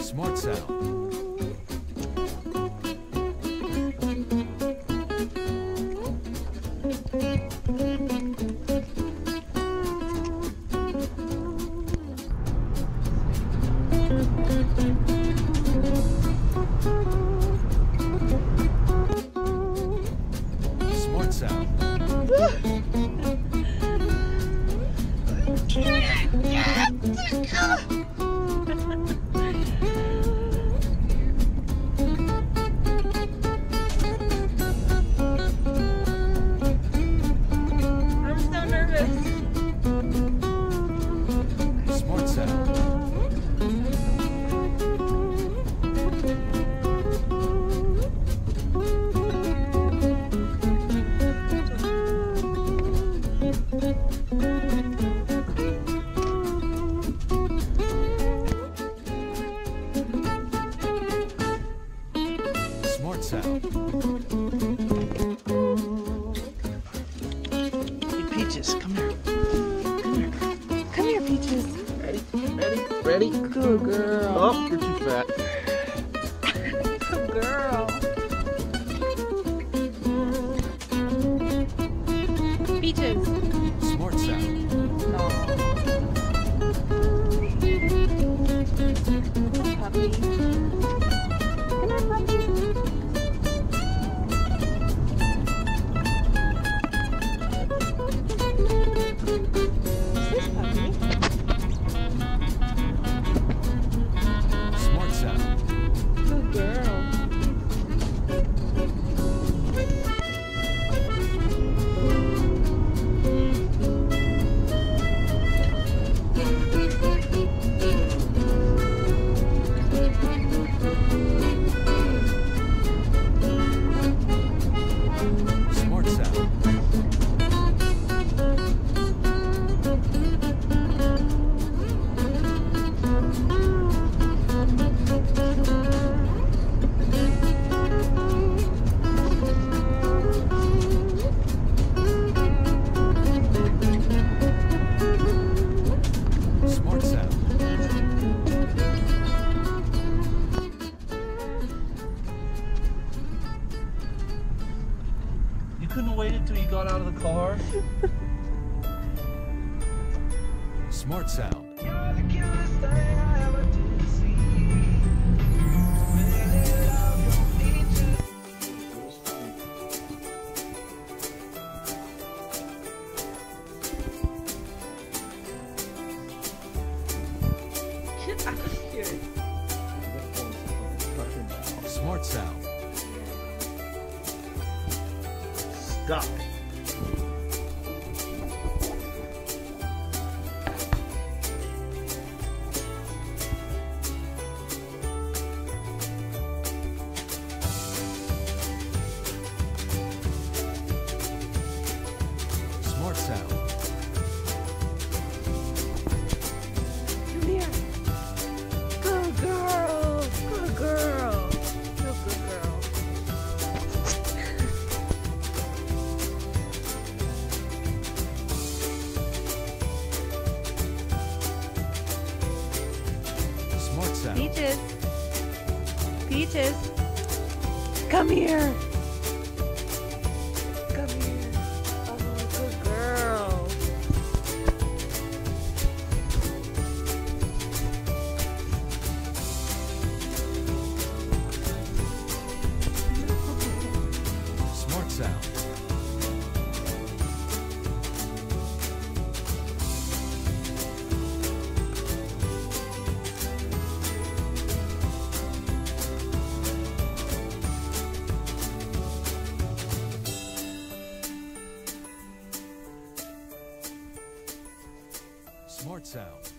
Smart sound. Smart sound. I'm so nervous. Smart sound. Smart sound. Hey, Peaches, come here. Come here, Peaches. Ready? Good girl. Oh, you're too fat. Good girl. Peaches. Smart sound. No. Puppy. Come here, puppy. This puppy. Smart sound. Good girl. Smart sound. Smart sound. You couldn't wait until you got out of the car? Smart sound. I'm scared. Smart sound. Stop. Smart sound. Come here. Good girl. Good girl. You're a good girl. Smart sound. Peaches. Peaches. Come here. Come here. Oh, good girl. Smart sound. Smart sound.